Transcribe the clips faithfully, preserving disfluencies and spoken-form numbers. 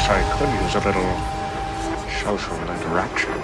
guess I could use a little social interaction.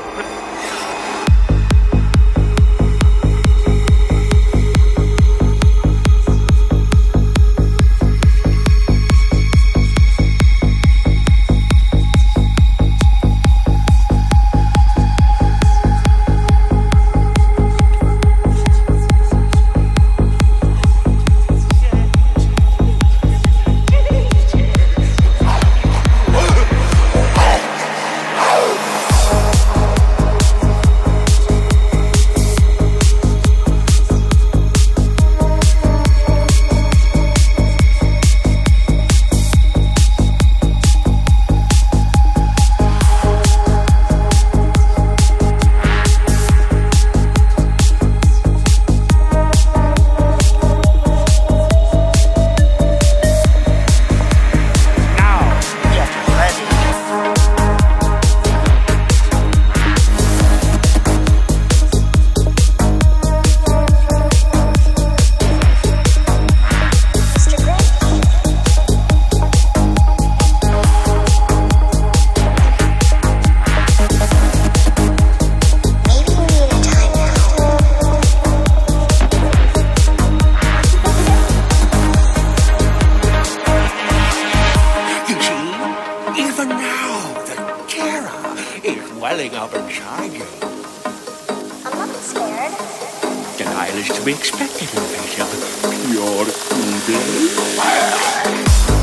Welling up inside you. I'm not scared. Denial is to be expected in the face of pure evil.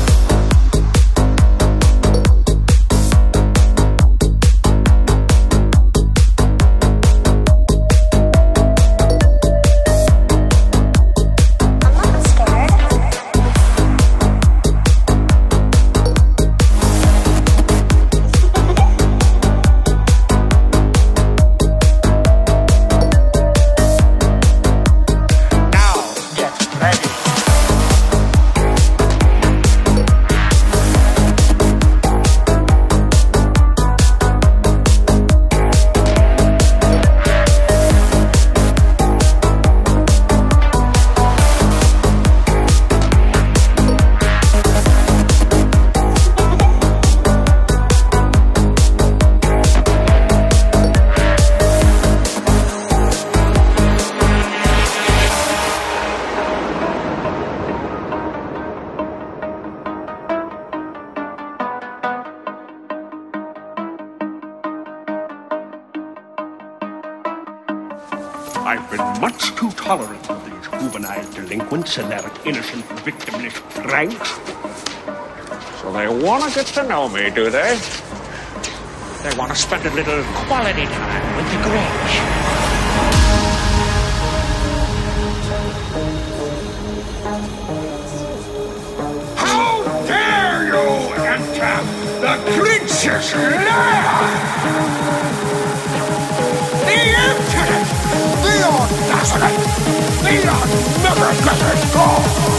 I've been much too tolerant of these juvenile delinquents and their innocent, victimless pranks. So they want to get to know me, do they? They want to spend a little quality time with the Grinch. How dare you enter the Grinch's lair! The impudent! The audacity! The unmitigated gall!